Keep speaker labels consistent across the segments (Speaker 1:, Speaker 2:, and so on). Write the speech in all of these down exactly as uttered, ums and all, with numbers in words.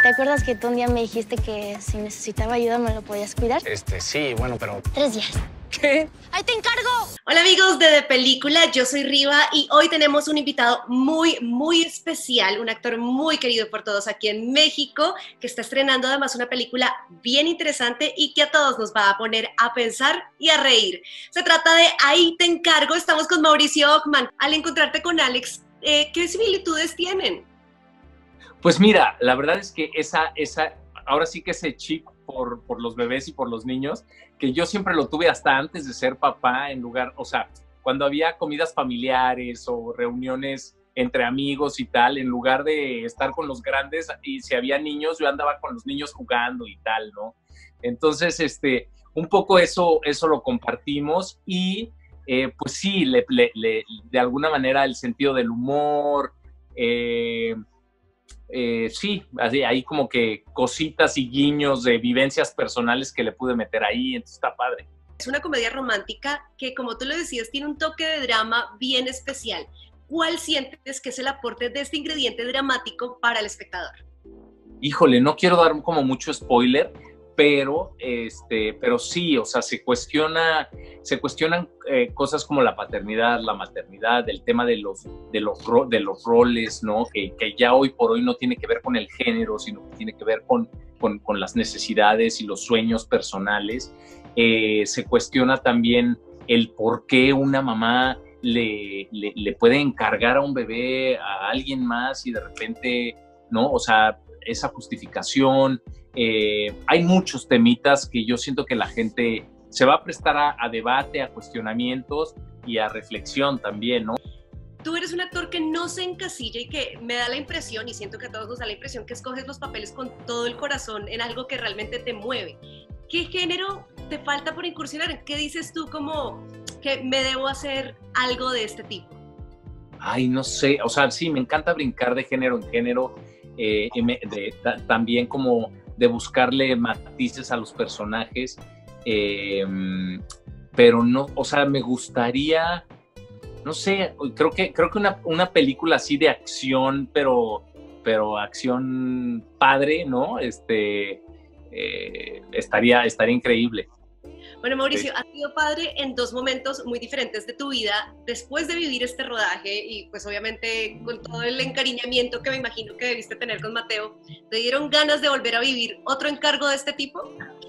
Speaker 1: ¿Te acuerdas que tú un día me dijiste que si necesitaba ayuda me lo podías cuidar?
Speaker 2: Este, sí, bueno, pero...
Speaker 1: Tres días.
Speaker 2: ¿Qué?
Speaker 1: ¡Ahí te encargo!
Speaker 3: Hola amigos de De Película, yo soy Riva y hoy tenemos un invitado muy, muy especial, un actor muy querido por todos aquí en México, que está estrenando además una película bien interesante y que a todos nos va a poner a pensar y a reír. Se trata de Ahí te encargo, estamos con Mauricio Ockman. Al encontrarte con Alex, eh, ¿qué similitudes tienen?
Speaker 4: Pues mira, la verdad es que esa, esa, ahora sí que ese chip por, por los bebés y por los niños, que yo siempre lo tuve hasta antes de ser papá, en lugar, o sea, cuando había comidas familiares o reuniones entre amigos y tal, en lugar de estar con los grandes y si había niños, yo andaba con los niños jugando y tal, ¿no? Entonces, este, un poco eso, eso lo compartimos y eh, pues sí, le, le, le, de alguna manera el sentido del humor, eh, Eh, sí, así, hay como que cositas y guiños de vivencias personales que le pude meter ahí, entonces está padre.
Speaker 3: Es una comedia romántica que, como tú lo decías, tiene un toque de drama bien especial. ¿Cuál sientes que es el aporte de este ingrediente dramático para el espectador?
Speaker 4: Híjole, no quiero dar como mucho spoiler, pero, este, pero sí, o sea, se cuestiona, se cuestionan eh, cosas como la paternidad, la maternidad, el tema de los, de los, de los roles, ¿no? Que, que ya hoy por hoy no tiene que ver con el género, sino que tiene que ver con, con, con las necesidades y los sueños personales. Eh, se cuestiona también el por qué una mamá le, le, le puede encargar a un bebé a alguien más y de repente, ¿no? O sea, esa justificación. Eh, hay muchos temitas que yo siento que la gente se va a prestar a, a debate, a cuestionamientos y a reflexión también, ¿no?
Speaker 3: Tú eres un actor que no se encasilla y que me da la impresión, y siento que a todos nos da la impresión, que escoges los papeles con todo el corazón en algo que realmente te mueve. ¿Qué género te falta por incursionar? ¿Qué dices tú como que me debo hacer algo de este tipo?
Speaker 4: Ay, no sé, o sea, sí, me encanta brincar de género en género, eh, de, de, también como de buscarle matices a los personajes, eh, pero no, o sea, me gustaría, no sé, creo que, creo que una, una película así de acción, pero, pero acción padre, ¿no? Este, eh, estaría, estaría increíble.
Speaker 3: Bueno, Mauricio,
Speaker 4: Sí.
Speaker 3: has sido padre en dos momentos muy diferentes de tu vida. Después de vivir este rodaje y pues obviamente con todo el encariñamiento que me imagino que debiste tener con Mateo, ¿te dieron ganas de volver a vivir otro encargo de este tipo?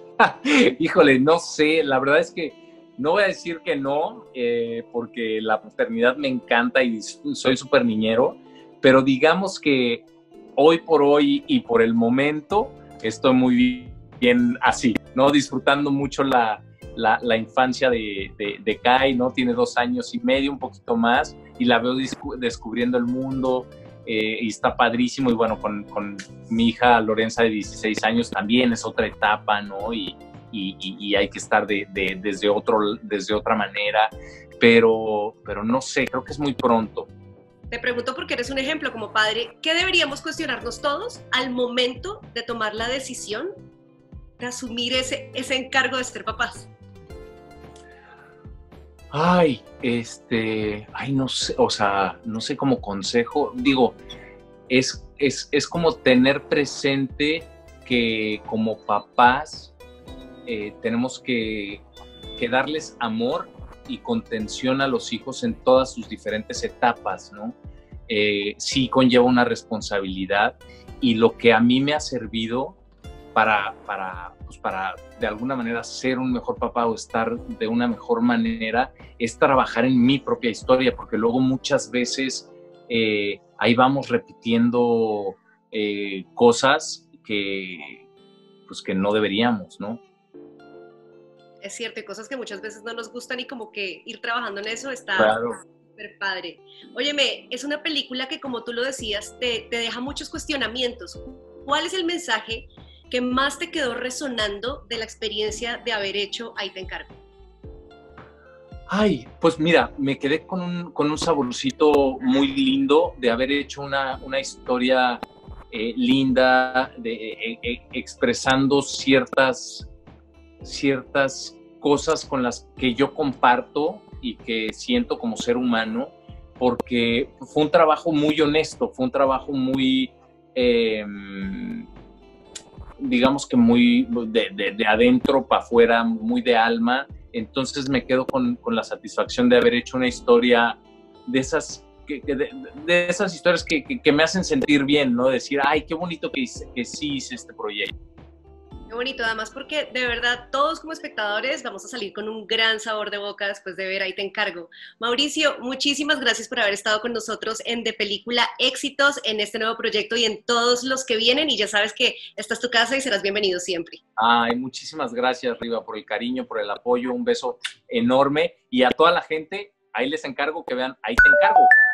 Speaker 4: Híjole, no sé, la verdad es que no voy a decir que no, eh, porque la paternidad me encanta y soy súper niñero, pero digamos que hoy por hoy y por el momento estoy muy bien así, ¿no? Disfrutando mucho la, la, la infancia de, de, de Kai, ¿no? Tiene dos años y medio, un poquito más, y la veo descubriendo el mundo. Eh, y está padrísimo, y bueno, con, con mi hija Lorenza de dieciséis años también es otra etapa, ¿no? Y, y, y hay que estar de, de, desde, otro, desde otra manera, pero, pero no sé, creo que es muy pronto.
Speaker 3: Te pregunto porque eres un ejemplo como padre, ¿qué deberíamos cuestionarnos todos al momento de tomar la decisión de asumir ese, ese encargo de ser papás?
Speaker 4: Ay, este, ay, no sé, o sea, no sé, como consejo, digo, es, es, es como tener presente que como papás eh, tenemos que, que darles amor y contención a los hijos en todas sus diferentes etapas, ¿no? Eh, sí conlleva una responsabilidad, y lo que a mí me ha servido para, para, pues para de alguna manera ser un mejor papá o estar de una mejor manera es trabajar en mi propia historia, porque luego muchas veces eh, ahí vamos repitiendo eh, cosas que, pues que no deberíamos, ¿no?
Speaker 3: Es cierto, hay cosas que muchas veces no nos gustan y como que ir trabajando en eso está
Speaker 4: Claro.
Speaker 3: súper padre. Óyeme, es una película que, como tú lo decías, te, te deja muchos cuestionamientos. ¿Cuál es el mensaje que más te quedó resonando de la experiencia de haber hecho Ahí te encargo?
Speaker 4: Ay, pues mira, me quedé con un, con un saborcito muy lindo de haber hecho una, una historia eh, linda, de, eh, eh, expresando ciertas, ciertas cosas con las que yo comparto y que siento como ser humano, porque fue un trabajo muy honesto, fue un trabajo muy... Eh, digamos que muy de, de, de adentro para afuera, muy de alma. Entonces me quedo con, con la satisfacción de haber hecho una historia de esas, que, que de, de esas historias que, que, que me hacen sentir bien, ¿no? Decir, ay, qué bonito que, hice, que sí hice este proyecto.
Speaker 3: Qué bonito, además, porque de verdad todos como espectadores vamos a salir con un gran sabor de boca después de ver Ahí te encargo. Mauricio, muchísimas gracias por haber estado con nosotros en De Película, éxitos en este nuevo proyecto y en todos los que vienen, y ya sabes que esta es tu casa y serás bienvenido siempre.
Speaker 4: Ay, muchísimas gracias, Riva, por el cariño, por el apoyo, un beso enorme, y a toda la gente, ahí les encargo que vean Ahí te encargo.